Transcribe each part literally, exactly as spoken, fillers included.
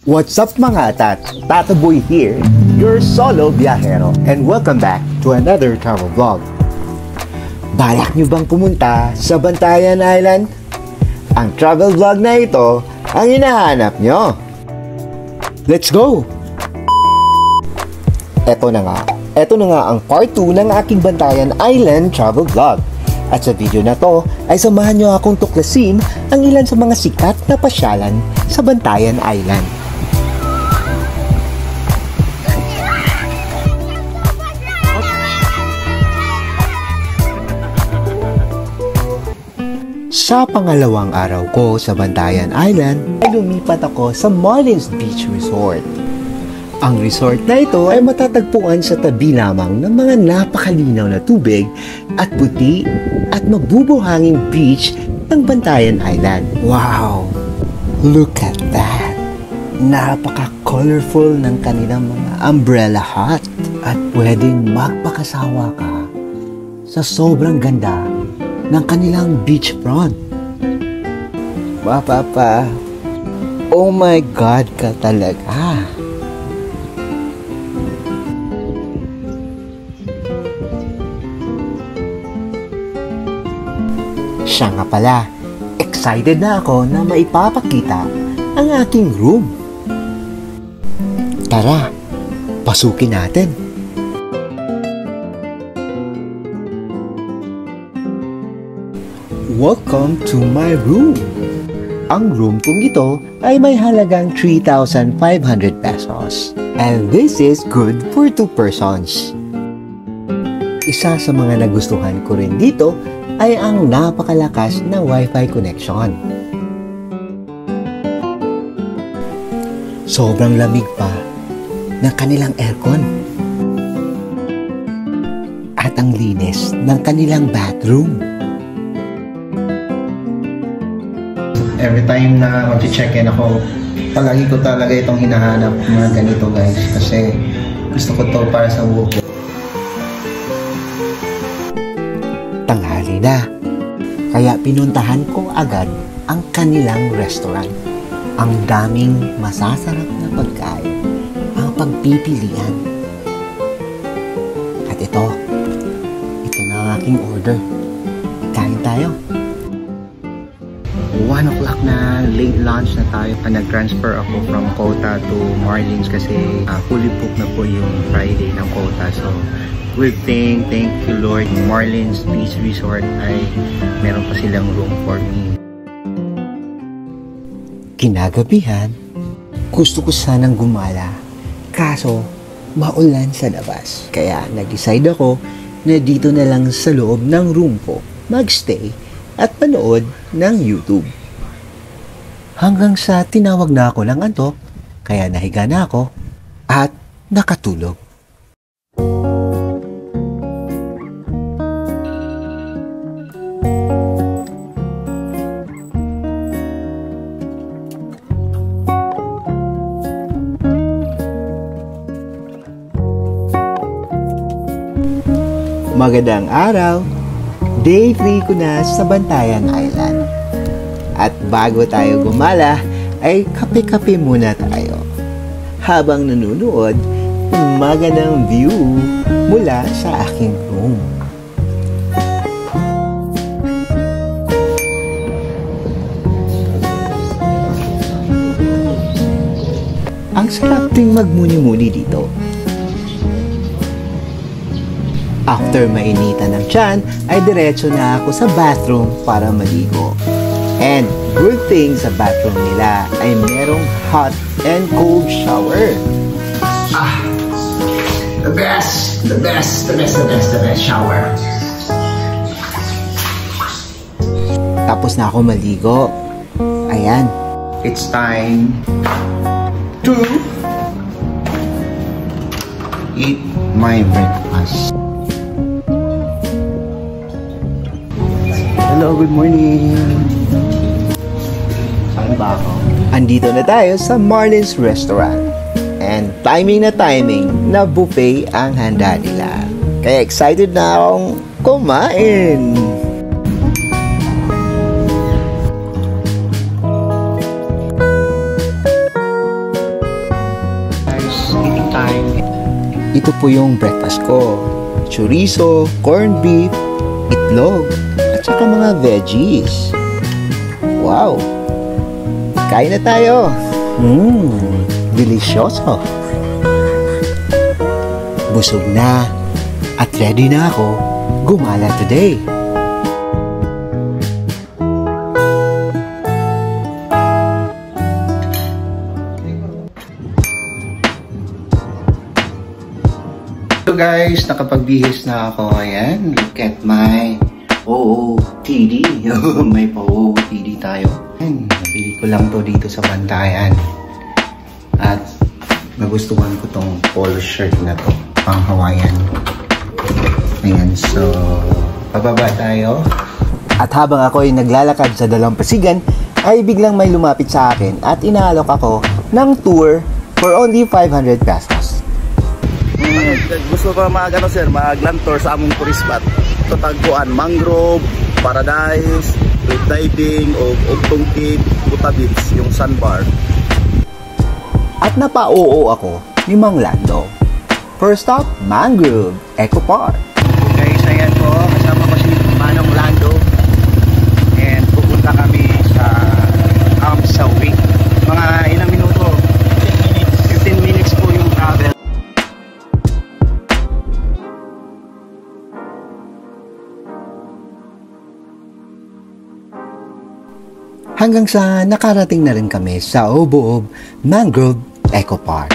What's up mga tat? Tata Boy here, your solo biyahero, and welcome back to another travel vlog. Balak nyo bang pumunta sa Bantayan Island? Ang travel vlog na ito ang hinahanap nyo. Let's go! Eto na nga, eto na nga ang part two ng aking Bantayan Island travel vlog. At sa video na to ay samahan nyo akong tuklasin ang ilan sa mga sikat na pasyalan sa Bantayan Island. Sa pangalawang araw ko sa Bantayan Island ay lumipat ako sa Marlins Beach Resort. Ang resort na ito ay matatagpuan sa tabi lamang ng mga napakalinaw na tubig at puti at mabubuhanging beach ng Bantayan Island. Wow! Look at that! Napaka-colorful ng kanilang mga umbrella hut at pwedeng magpakasawa ka sa sobrang ganda ng kanilang beachfront. Wow, Papa! Oh my God ka talaga! Siya nga pala, excited na ako na maipapakita ang aking room. Tara, pasukin natin. Welcome to my room. Ang room kong ito ay may halagang three thousand five hundred pesos. And this is good for two persons. Isa sa mga nagustuhan ko rin dito ay ang napakalakas na Wi-Fi connection. Sobrang lamig pa ng kanilang aircon. At ang linis ng kanilang bathroom. Every time na mag-check-in ako, palagi ko talaga itong hinahanap mga ganito guys kasi gusto ko to para sa work. Tanghali na, kaya pinuntahan ko agad ang kanilang restaurant. Ang daming masasarap na pagkain ang pagpipilian. At ito, ito na ang aking order. Kain tayo. one o'clock na, late lunch na tayo pa nag-transfer ako from Kota to Marlins kasi uh, fully booked na po yung Friday ng Kota. So, good thing, thank you Lord, Marlins Beach Resort ay meron pa silang room for me. Kinagabihan, gusto ko sanang gumala, kaso maulan sa labas. Kaya nag-decide ako na dito na lang sa loob ng room ko magstay at panood ng YouTube. Hanggang sa tinawag na ako ng antok, kaya nahiga na ako at nakatulog. Magandang araw! Day three ko na sa Bantayan Island. At bago tayo gumala, ay kape-kape muna tayo. Habang nanunood ng magandang view mula sa aking room. Ang sarap ding magmuni-muni dito. After mainitan ng tiyan, ay diretso na ako sa bathroom para maligo. And good thing sa bathroom nila ay merong hot and cold shower. Ah, the best, the best, the best, the best, the best shower. Tapos na ako maligo. Ayan. It's time to eat my breakfast. Hello, good morning. Saan ba ako? Andito na tayo sa Marlins Restaurant. And timing na timing na buffet ang handa nila. Kaya excited na akong kumain. ito po yung breakfast ko. Chorizo, corned beef, itlog, at saka mga veggies. Wow! Kain na tayo! Mmm, delisyoso! Busog na at ready na ako gumala today. So guys, nakapagbihis na ako. Ayan, look at my O O T D. May pa-O O T D tayo. Ayan, nabili ko lang to dito sa Bantayan. At nagustuhan ko tong polo shirt na to. Pang Hawaiian. Ayan, so pababa tayo. At habang ako ay naglalakad sa Dalampasigan, ay biglang may lumapit sa akin at inaalok ako ng tour for only five hundred pesos. Gusto pa mag ano sir, mag-land tour sa among tourist spot. Ito tagpuan, Mangrove, Paradise, Cliff Diving, o Ugtong Cave, Buta Beach, yung sandbar. At napa-oo ako ni Mang Lando. First stop, Mangrove Eco Park. Guys, ayan po, kasama ko si Manong Lando. And pupunta kami sa Kamsawi. Mga ilang minuto? fifteen minutes po yung travel. Hanggang sa nakarating na rin kami sa Oboob Mangrove Eco Park.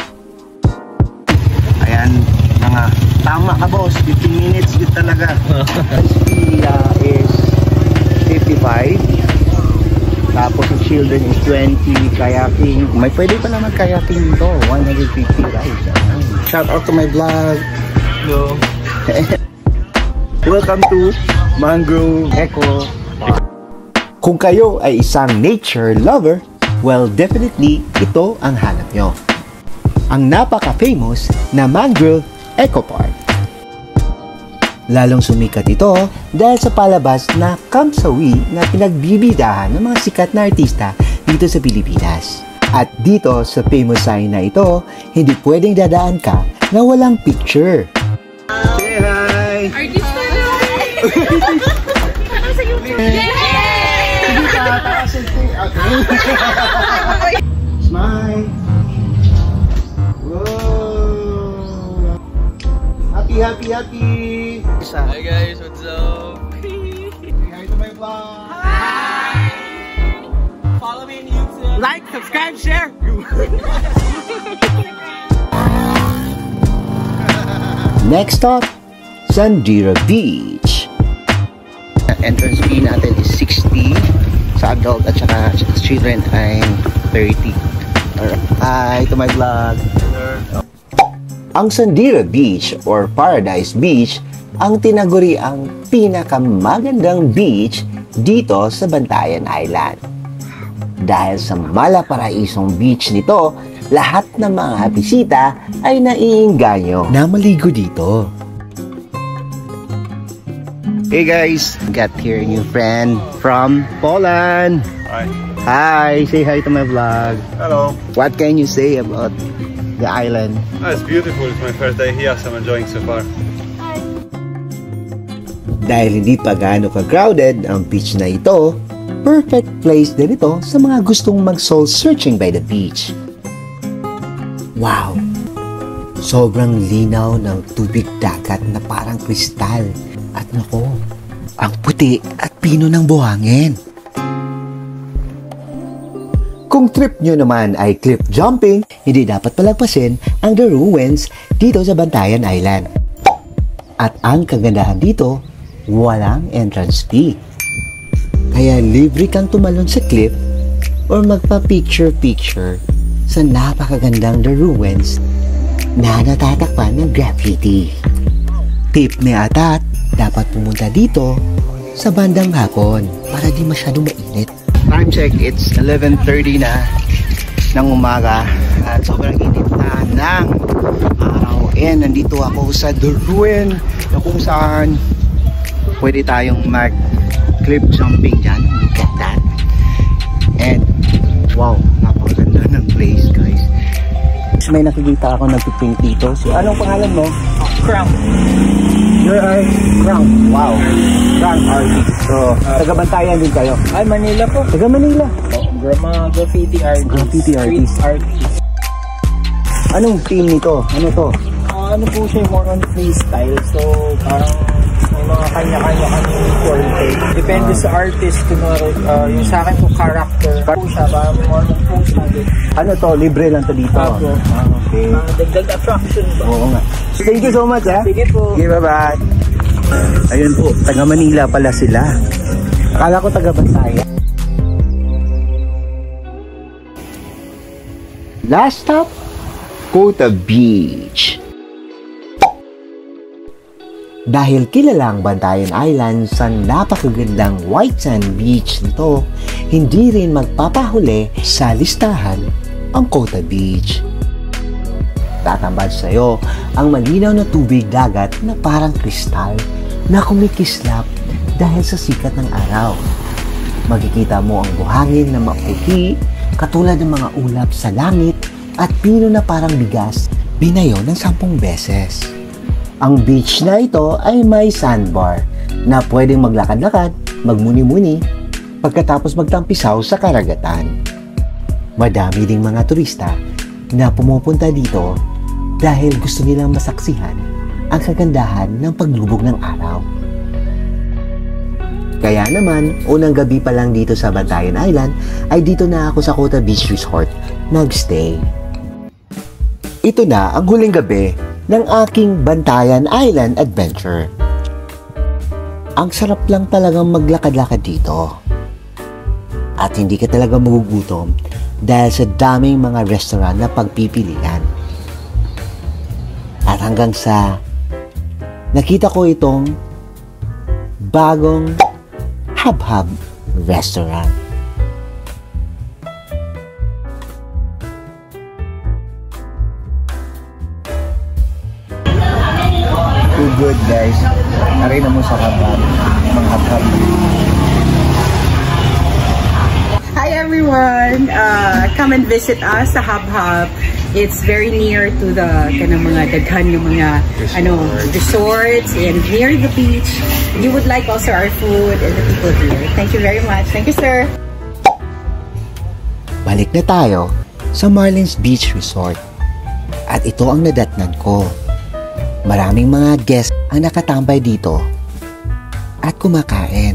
Ayan, mga tama ka boss, fifteen minutes yun talaga. Speed uh, is fifty-five. Tapos yung children is twenty, kayaking. May pwede pa naman kayaking dito, one hundred fifty rides. Shout out to my vlog. Hello. Welcome to Mangrove Eco Park. Kung kayo ay isang nature lover, well, definitely ito ang hanap nyo. Ang napaka-famous na Mangrove Eco Park. Lalong sumikat ito dahil sa palabas na Kamsawi na pinagbibidahan ng mga sikat na artista dito sa Pilipinas. At dito sa famous sign na ito, hindi pwedeng dadaan ka na walang picture. Say hi! Artista! Smile! Whoa! Happy, happy, happy! Hi guys, what's up? Hi to my vlog! Hi! Follow me on YouTube. Like, subscribe, share! Next stop, Sandira Beach. Entrance fee natin is sixty sa adult at saka children ay thirty. Hi to my vlog. Ang Sandira Beach or Paradise Beach ang tinaguri ang pinakamagandang beach dito sa Bantayan Island. Dahil sa malaparaisong beach nito, lahat ng mga bisita ay naiinganyo na maligo dito. Hey guys, got here a new friend from Poland. Hi. Hi, say hi to my vlog. Hello. What can you say about the island? Oh, it's beautiful. It's my first day here, so I'm enjoying so far. Dahil hindi pa gaano ka-crowded ang beach na ito, perfect place din ito sa mga gustong mag-soul searching by the beach. Wow! Sobrang linaw ng tubig dagat na parang kristal. At nako, ang puti at pino ng buhangin. Kung trip nyo naman ay cliff jumping, hindi dapat palagpasin ang The Ruins dito sa Bantayan Island. At ang kagandahan dito, walang entrance fee. Kaya libre kang tumalon sa cliff or magpa-picture-picture sa napakagandang The Ruins na natatakpan ng graffiti. Tip ni Atat, dapat pumunta dito sa bandang hapon para di masyadong mainit. Time check, it's eleven thirty na ng umaga at sobrang init na ng araw. And nandito ako sa The Ruin na kung saan pwede tayong mag cliff jumping dyan. Look at that. And wow, napakaganda ng place guys. may nakikita ako nagpipink dito. So, anong pangalan mo? Crown. You're a Crown. Wow. Crown artist. So, taga-Bantayan din kayo. Ay, Manila po. Taga Manila. Mga graffiti artist. Graffiti artist. Street artist. Anong team nito? Ano to? Uh, ano po siya, more on freestyle. So, parang may mga kanya-kanya kami forte. Depende sa artist. Kunwari, uh, yung sa akin po, character. Po siya, parang more on post natin. Ano to? Libre lang to dito. Opo. Ah, okay. Uh, dagdag attraction po. Oo nga. So, thank you so much, ha? Sige po. Okay, bye-bye. Ayun po, taga Manila pala sila. Akala ko taga Bantayan. Last stop, Kota Beach. Dahil kilala ang Bantayan Island sa napakagandang white sand beach nito, hindi rin magpapahuli sa listahan ang Kota Beach. Tatambad sa'yo ang malinaw na tubig dagat na parang kristal na kumikislap dahil sa sikat ng araw. Makikita mo ang buhangin na maputi katulad ng mga ulap sa langit at pino na parang bigas binayo ng sampung beses. Ang beach na ito ay may sandbar na pwedeng maglakad-lakad, magmuni-muni, pagkatapos magtampisaw sa karagatan. Madami ding mga turista na pumupunta dito dahil gusto nilang masaksihan ang kagandahan ng paglubog ng araw. Kaya naman, unang gabi pa lang dito sa Bantayan Island ay dito na ako sa Kota Beach Resort nagstay. Ito na ang huling gabi ng aking Bantayan Island adventure. Ang sarap lang talagang maglakad-lakad dito. At hindi ka talaga magugutom dahil sa daming mga restaurant na pagpipilian. At hanggang sa nakita ko itong bagong Hub-Hub Restaurant. Too good, guys. Narina mo sa Hub-Hub. Mga Hub-Hub. Hi everyone! Uh, come and visit us sa Hub-Hub. It's very near to the kanang mga daghan ng mga Resort. ano resorts and near the beach. You would like also our food and the people here. Thank you very much. Thank you, sir. Balik na tayo sa Marlins Beach Resort. At ito ang nadatnan ko. Maraming mga guests ang nakatambay dito at kumakain.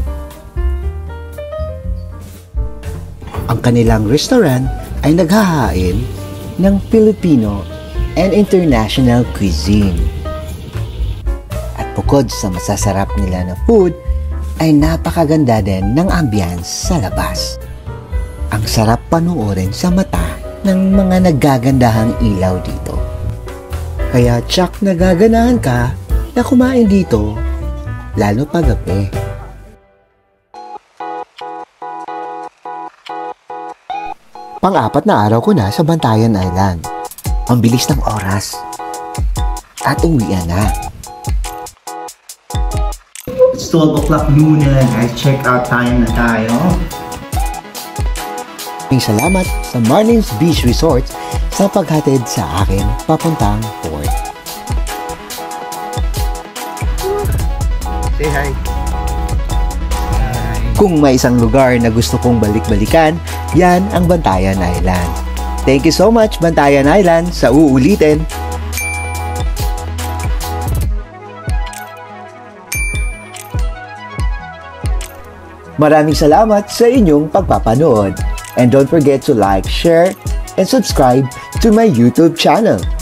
Ang kanilang restaurant ay naghahain ng Filipino and international cuisine. At bukod sa masasarap nila na food, ay napakaganda din ng ambience sa labas. Ang sarap panoorin sa mata ng mga naggagandahang ilaw dito. Kaya tsak nagaganahan ka na kumain dito, lalo pag gabi. Pang-apat na araw ko na sa Bantayan Island. Ang bilis ng oras. At uwian na. It's twelve o'clock noon na guys. Check out time na tayo. Maraming salamat sa Marlins Beach Resort sa paghatid sa akin papuntang port. Say hi. Kung may isang lugar na gusto kong balik-balikan, yan ang Bantayan Island. Thank you so much, Bantayan Island, sa uulitin. Maraming salamat sa inyong pagpapanood. And don't forget to like, share, and subscribe to my YouTube channel.